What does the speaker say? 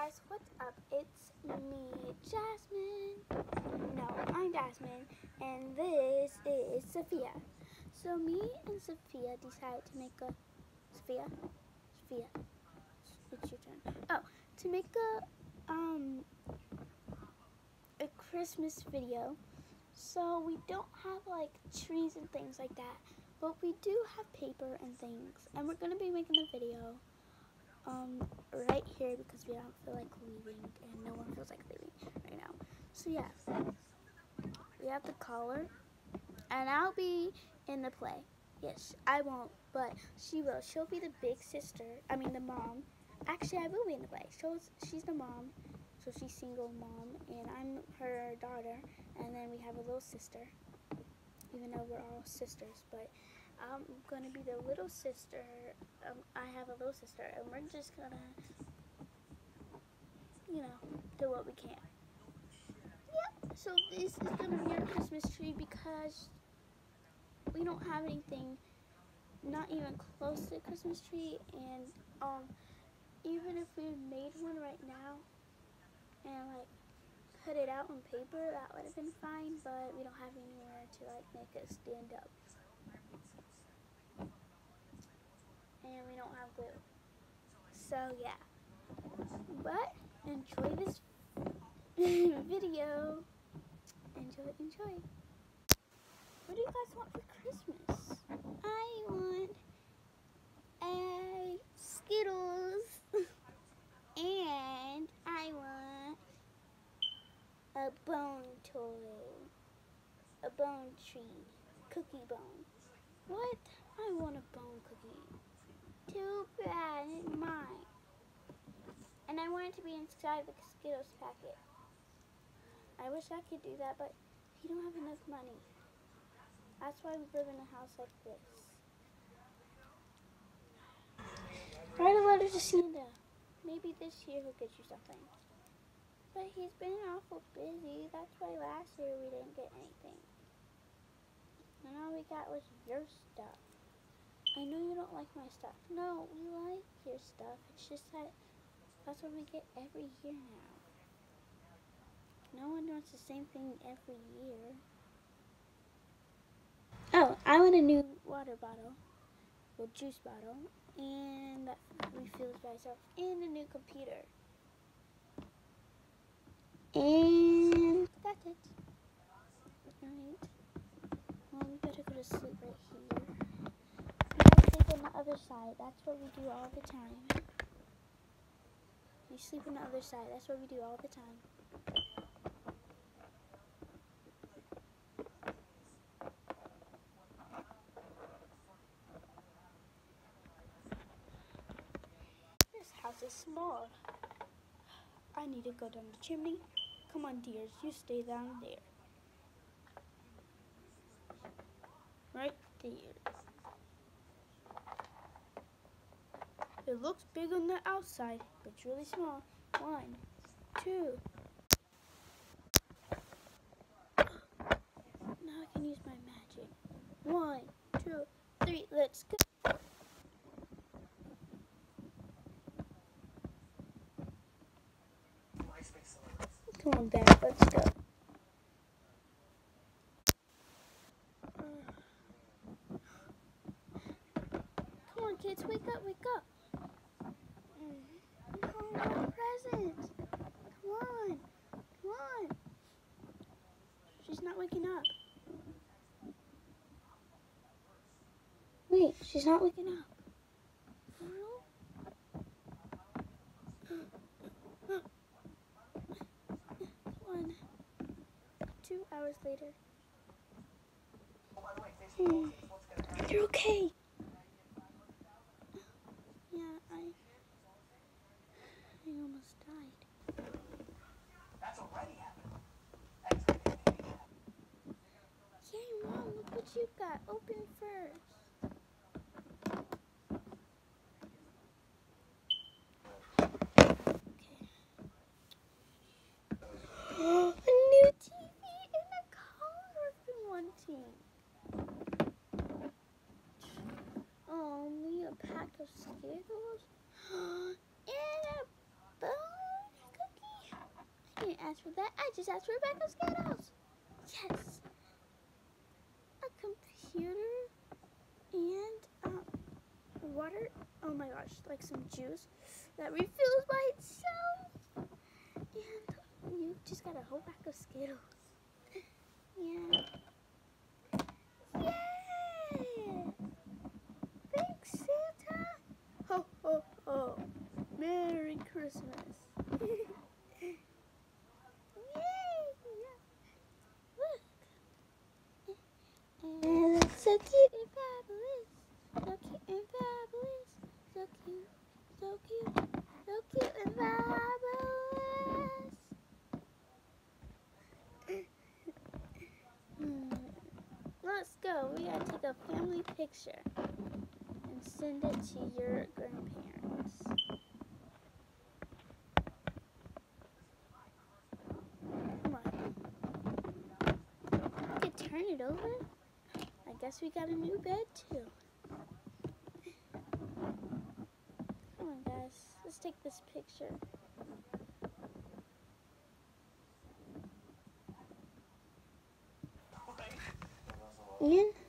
guys, what's up? It's me, Jasmine. No, I'm Jasmine, and this is Sophia. So me and Sophia decided to make a Sophia, it's your turn. Oh, to make a Christmas video. So we don't have like trees and things like that, but we do have paper and things, and we're gonna be making a video. Right here because we don't feel like leaving and no one feels like leaving right now. So yeah, we have the collar and I'll be in the play. Yes, I won't, but she will. She'll be the big sister, the mom. Actually, I will be in the play. She's the mom, so she's single mom and I'm her daughter, and then we have a little sister, even though we're all sisters, but I'm gonna be the little sister. I have a little sister, and we're just gonna, do what we can. Yep. So this is gonna be our Christmas tree because we don't have anything, not even close to a Christmas tree, and even if we made one right now and like put it out on paper, that would have been fine. But we don't have anywhere to like make it stand up. And we don't have glue. So yeah, but enjoy this video. Enjoy. What do you guys want for Christmas? I want a Skittles and I want a bone toy, a bone tree, cookie bone. What? I want a bone cookie. Too bad, it's mine. And I want it to be inside the Skittles packet. I wish I could do that, but we don't have enough money. That's why we live in a house like this. Write a letter to Santa. Maybe this year he'll get you something. But he's been awful busy. That's why last year we didn't get anything. And all we got was your stuff. I know you don't like my stuff. No, we like your stuff. It's just that that's what we get every year now. No one wants the same thing every year. Oh, I want a new water bottle, or juice bottle, and that refills by itself, and a new computer. And that's it. Alright. Well, we better go to sleep right here. We gotta sleep on the other side. That's what we do all the time. We sleep on the other side. That's what we do all the time. This house is small. I need to go down the chimney. Come on, dears. You stay down there. Right there. It looks big on the outside, but it's really small. 1, 2. Now I can use my magic. 1, 2, 3. Let's go. Come on, back. Let's go. Come on, kids. Wake up. Wake up. Oh, presents. Come on. Come on. She's not waking up. Wait, she's not waking up. For real? 1, 2 hours later. You're okay. Yeah, I almost died. That's already happened. Yay, Mom, look what you got. Open first. A new TV and a color I've been wanting. Oh, me a pack of Skittles and a bone. ask for that. I just asked for a bag of Skittles. Yes. A computer and water. Oh my gosh, like some juice that refills by itself. And you just got a whole bag of Skittles. Yeah. Yay! Thanks, Santa. Ho, ho, ho. Merry Christmas. Yay! Look. And it's so cute and fabulous. So cute and fabulous. So cute. So cute. So cute and fabulous. Let's go. We gotta take a family picture and send it to your grandparents. Come on. We could turn it over. I guess we got a new bed too. Come on, guys. Let's take this picture. And